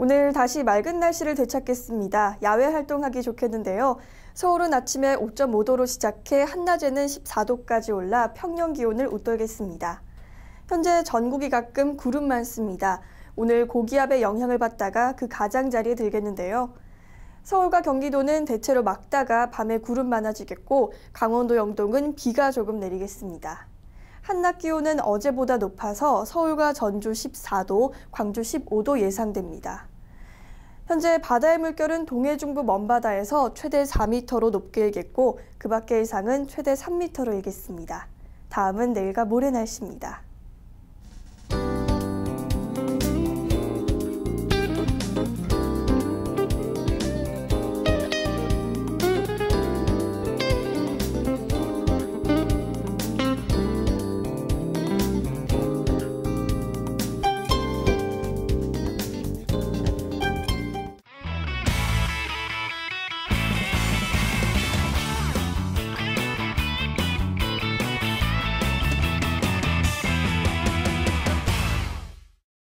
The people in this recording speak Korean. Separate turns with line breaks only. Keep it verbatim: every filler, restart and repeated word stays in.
오늘 다시 맑은 날씨를 되찾겠습니다. 야외 활동하기 좋겠는데요. 서울은 아침에 오 점 오 도로 시작해 한낮에는 십사 도까지 올라 평년 기온을 웃돌겠습니다. 현재 전국이 가끔 구름 많습니다. 오늘 고기압의 영향을 받다가 그 가장자리에 들겠는데요. 서울과 경기도는 대체로 맑다가 밤에 구름 많아지겠고 강원도 영동은 비가 조금 내리겠습니다. 한낮 기온은 어제보다 높아서 서울과 전주 십사 도, 광주 십오 도 예상됩니다. 현재 바다의 물결은 동해중부 먼바다에서 최대 사 미터로 높게 일겠고 그 밖의 해상은 최대 삼 미터로 일겠습니다. 다음은 내일과 모레 날씨입니다.